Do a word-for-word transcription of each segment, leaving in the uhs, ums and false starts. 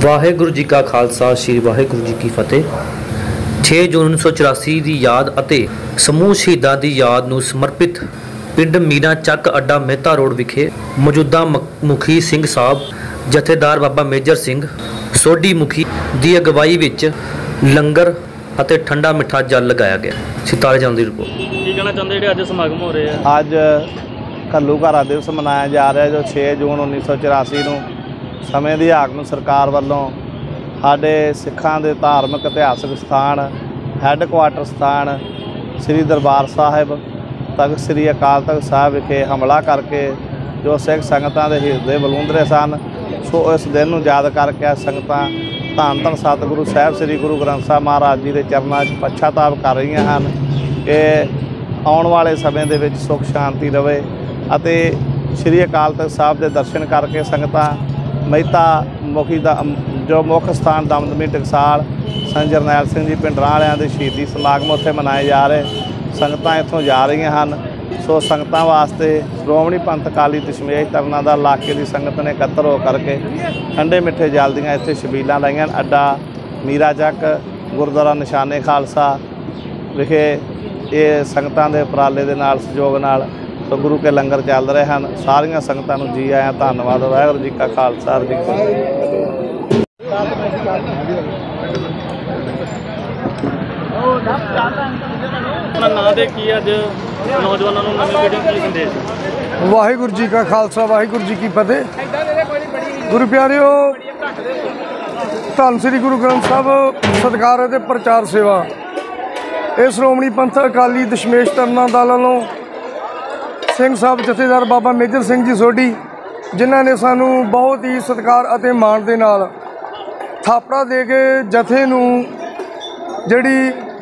वाहेगुरु जी का खालसा श्री वाहेगुरु जी की फतेह। छे जून उन्नीस सौ चौरासी की याद ਅਤੇ समूह शहीदों की याद ਨੂੰ समर्पित पिंड मीना ਚੱਕ अड्डा मेहता रोड विखे मौजूदा मुखी सिंह साहब जथेदार बाबा मेजर सिंह सोढ़ी मुखी की अगवाई विच लंगर ਅਤੇ ठंडा मिठा जल लगाया गया। सितारे चंद की रिपोर्ट। की कहना चाहते हैं अज समागम हो रहे हैं? अज घल्लूघारा दिवस मनाया जा रहा है जो छे जून उन्नीस सौ चौरासी को समय की हाकम सरकार वालों साढ़े सिखां दे धार्मिक इतिहासक स्थान हैडकुआटर स्थान श्री दरबार साहिब तख्त श्री अकाल तख्त साहिब विखे हमला करके जो सिख संगतां दे हिरदे बलूंदरे सन। सो इस दिन नूं याद करके संगतां धन धन सतगुरु साहिब श्री गुरु ग्रंथ साहिब महाराज जी के चरणों में पश्चाताप कर रही हैं कि आने वाले समय के विच सुख शांति रहे अते श्री अकाल तख्त साहिब के दर्शन करके संगतां मेहता मुखी दा जो मुख स्थान दमदमी टकसाल संत जरनैल सिंह जी पिंड वालियां दे शहीदी समागम उत्थे मनाए जा रहे। संगतां इत्थों जा रही हैं। सो संगतां वास्ते श्रोमणी पंथ अकाली दशमेश तरना दा इलाके की संगत ने इकत्तर हो करके ठंडे मिठे जल दियां इत्थे छबीलां लाईयां। अड्डा मीरा ਚੱਕ गुरुद्वारा निशाने खालसा विखे ये संगतां दे उपराले दे नाल सहयोग नाल तो गुरु के लंगर चल रहे हैं। सारिया संगतां नूं जी आया धन्नवाद। वाहिगुरू जी का खालसा जी की वाहिगुरू जी का खालसा वाहिगुरू जी की फतेह। गुरु प्यारिओ धन श्री गुरु ग्रंथ साहब सत्कार ते प्रचार सेवा ये श्रोमणी पंथ अकाली दशमेश तरना दल वालों सिंह साहब जथेदार बाबा मेजर सिंह जी सोढ़ी जिन्हों ने सानू बहुत ही सत्कार और माण दे नाल थापड़ा दे के जथे नूं जिहड़ी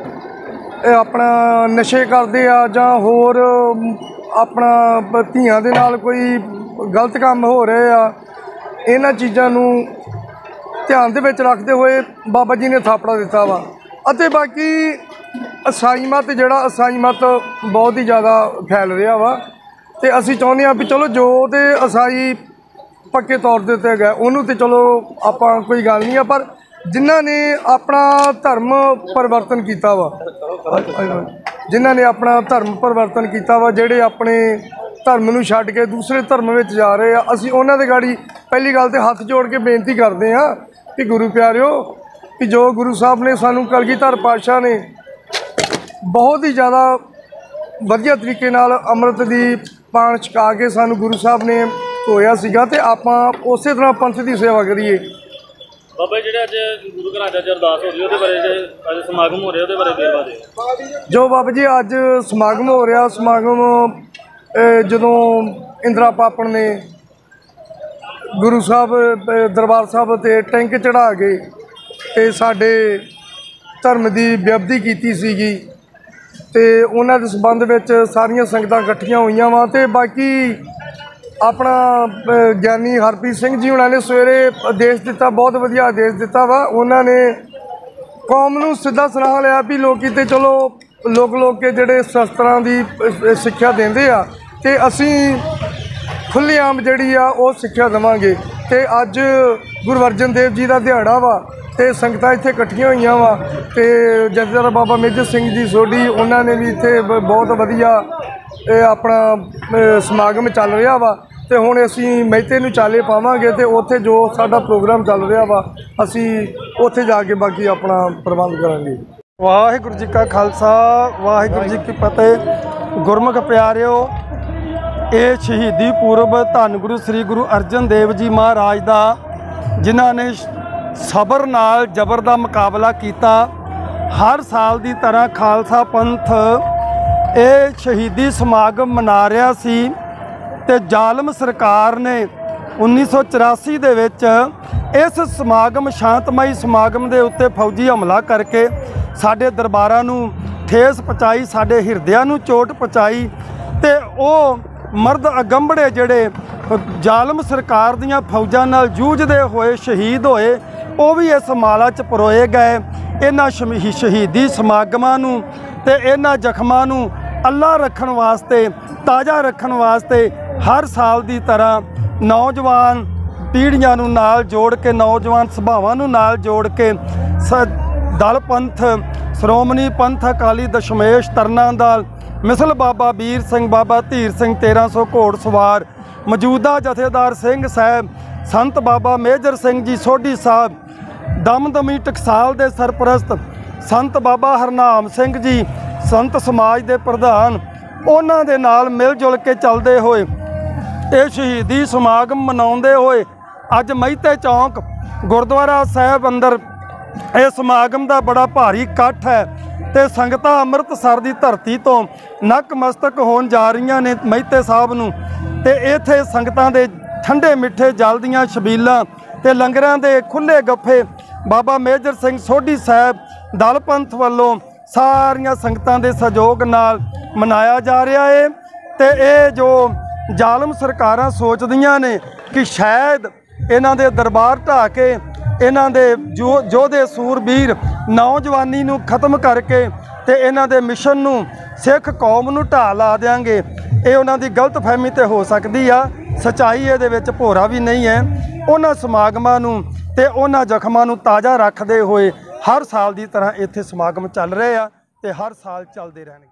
अपना नशे करते आ जां होर अपना धीआं दे नाल कोई गलत काम हो रहे आ इन्हां चीज़ां नूं ध्यान दे विच रखते हुए बाबा जी ने थापड़ा दिता वा। अते बाकी ईसाई मत जिहड़ा ईसाई मत बहुत ही ज़्यादा फैल रहा वा ते असीं चाहुंदे आ भी चलो जो तो ईसाई पक्के तौर ते उत्ते गए उन्होंने तो चलो आपां कोई गल नहीं है पर जिन्हां ने अपना धर्म परिवर्तन किया वा जिन्हां ने अपना धर्म परिवर्तन किया वा जिहड़े अपने धर्म नूं छड्ड के दूसरे धर्म में जा रहे हैं असीं उन्हां दे गाड़ी पहली गल तो हथ जोड़ के बेनती करते हैं कि गुरु प्यारिओ कि जो गुरु साहब ने सानू कलगीधर पातशाह ने बहुत ही ज़्यादा वधिया तरीके नाल अमृत की पान छका के सानू गुरु साहब ने धोया सीगा ते आपां उस तरह पंथ की सेवा करिए। बाबा जी अज गुरु घर अज अरदास हो रही है बारे अज समागम हो रहा है बारे वेरवा दे। जो बाबा जी अज समागम हो रहा समागम जदों इंदिरा पापन ने गुरु साहब दरबार साहब ते टैंक चढ़ा के ते साडे धर्म की बेअदबी कीती सीगी ते उन्हां दे संबंध विच सारियां संगतां इकट्ठियां होईयां वा ते बाकी अपना ज्ञानी हरप्रीत सिंह जी उन्होंने सवेरे आदेश दिता बहुत वधिया आदेश दिता वा। उन्होंने कौम नूं सीधा सलाह लिया भी लोग तो चलो लोग लोग के जिहड़े शस्त्रां की सिक्ख्या देंदे आ ते असीं खुलेआम जिहड़ी आ वो सिक्ख्या देवांगे ते अज गुरु अर्जन देव जी का दिहाड़ा वा ते संगतां इत्थे इकट्ठियां होईयां वा ते जथेदार बाबा मेजर सिंह जी सोढ़ी उन्होंने भी इत्थे बहुत वधिया अपना समागम चल रहा वा ते हुण असीं मेहते नूं चाले पावांगे ते उत्थे जो साडा प्रोग्राम चल रहा वा असीं उत्थे जाके बाकी अपना प्रबंध करांगे। वाहिगुरू जी का खालसा वाहिगुरू जी की फतेह। गुरमुख प्यारिओ ये शहीदी पूर्व धन गुरु श्री गुरु अर्जन देव जी महाराज दा जिन्हां ने सबर नाल जबर दा मुकाबला किया हर साल की तरह खालसा पंथ ये शहीदी समागम मना रहा सी ते जालम सरकार ने उन्नीस सौ चौरासी दे विच इस समागम शांतमई समागम के उत्ते फौजी हमला करके साडे दरबारां नूं ठेस पहुँचाई साडे हिरदियां नूं चोट पहुँचाई ते ओ मर्द अगंबड़े जिहड़े जालम सरकार दीआं फौजां नाल जूझदे होए शहीद होए वो भी इस माला च परोए गए। इन्हां शहीदी समागमां नूं ते इन्हां जख्मां नूं अल्लाह रखण वास्ते ताज़ा रखण वास्ते हर साल की तरह नौजवान ਪੀੜ੍ਹੀਆਂ ਨੂੰ ਨਾਲ ਜੋੜ ਕੇ, ਨੌਜਵਾਨ ਸੁਭਾਵਾਂ ਨੂੰ ਨਾਲ ਜੋੜ ਕੇ ਸ ਦਲ ਪੰਥ ਸ਼੍ਰੋਮਣੀ ਪੰਥ ਅਕਾਲੀ ਦਸ਼ਮੇਸ਼ ਤਰਨਾ ਦਲ ਮਿਸਲ ਬਾਬਾ ਵੀਰ ਸਿੰਘ, ਬਾਬਾ ਧੀਰ ਸਿੰਘ ਤੇਰ੍ਹਾਂ ਸੌ ਘੋੜ ਸਵਾਰ, ਮੌਜੂਦਾ ਜਥੇਦਾਰ ਸਿੰਘ ਸਾਹਿਬ ਸੰਤ ਬਾਬਾ ਮੇਜਰ ਸਿੰਘ ਜੀ ਸੋਢੀ ਸਾਹਿਬ, ਦਮਦਮੀ ਟਕਸਾਲ ਦੇ ਸਰਪ੍ਰਸਤ ਸੰਤ ਬਾਬਾ ਹਰਨਾਮ ਸਿੰਘ ਜੀ ਸੰਤ ਸਮਾਜ ਦੇ ਪ੍ਰਧਾਨ, ਉਹਨਾਂ ਦੇ ਨਾਲ ਮਿਲ ਜੁਲ ਕੇ ਚੱਲਦੇ ਹੋਏ ਇਹ ਸ਼ਹੀਦੀ ਸਮਾਗਮ ਮਨਾਉਂਦੇ ਹੋਏ ਅੱਜ ਮਹਿਤੇ ਚੌਂਕ ਗੁਰਦੁਆਰਾ ਸਾਹਿਬ ਅੰਦਰ ਇਹ ਸਮਾਗਮ ਦਾ ਬੜਾ ਭਾਰੀ ਇਕੱਠ ਹੈ ਤੇ ਸੰਗਤਾਂ ਅੰਮ੍ਰਿਤਸਰ ਦੀ ਧਰਤੀ ਤੋਂ ਨਕਮਸਤਕ ਹੋਣ ਜਾ ਰਹੀਆਂ ਨੇ ਮਹਿਤੇ ਸਾਹਿਬ ਨੂੰ। ਤੇ ਇੱਥੇ ਸੰਗਤਾਂ ਦੇ ਠੰਡੇ ਮਿੱਠੇ ਜਲ ਦੀਆਂ ਛਬੀਲਾਂ ਤੇ ਲੰਗਰਾਂ ਦੇ ਖੁੱਲ੍ਹੇ ਗੱਫੇ ਬਾਬਾ ਮੇਜਰ ਸਿੰਘ ਸੋਢੀ ਸਾਹਿਬ ਦਲ ਪੰਥ ਵੱਲੋਂ ਸਾਰੀਆਂ ਸੰਗਤਾਂ ਦੇ ਸਹਿਯੋਗ ਨਾਲ ਮਨਾਇਆ ਜਾ ਰਿਹਾ ਹੈ। ਤੇ ਇਹ ਜੋ ਜ਼ਾਲਮ ਸਰਕਾਰਾਂ ਸੋਚਦੀਆਂ ਨੇ ਕਿ ਸ਼ਾਇਦ ਇਹਨਾਂ ਦੇ ਦਰਬਾਰ ਢਾਹ ਕੇ ਇਹਨਾਂ ਦੇ ਜੋ ਯੋਧੇ ਸੂਰਬੀਰ ਨੌਜਵਾਨੀ ਨੂੰ ਖਤਮ ਕਰਕੇ ਤੇ ਇਹਨਾਂ ਦੇ ਮਿਸ਼ਨ ਨੂੰ ਸਿੱਖ ਕੌਮ ਨੂੰ ਢਾਹ ਲਾ ਦਿਆਂਗੇ, ਇਹ ਉਹਨਾਂ ਦੀ ਗਲਤਫਹਿਮੀ ਤੇ ਹੋ ਸਕਦੀ ਆ। ਸੱਚਾਈ ਇਹਦੇ ਵਿੱਚ ਭੋਰਾ ਵੀ ਨਹੀਂ ਹੈ। ਉਹਨਾਂ ਸਮਾਗਮਾਂ ਨੂੰ ਤੇ ਉਹਨਾਂ ਜ਼ਖਮਾਂ ਨੂੰ ਤਾਜ਼ਾ ਰੱਖਦੇ ਹੋਏ ਹਰ ਸਾਲ ਦੀ ਤਰ੍ਹਾਂ ਇੱਥੇ ਸਮਾਗਮ ਚੱਲ ਰਹੇ ਆ ਤੇ ਹਰ ਸਾਲ ਚੱਲਦੇ ਰਹਿਣਗੇ।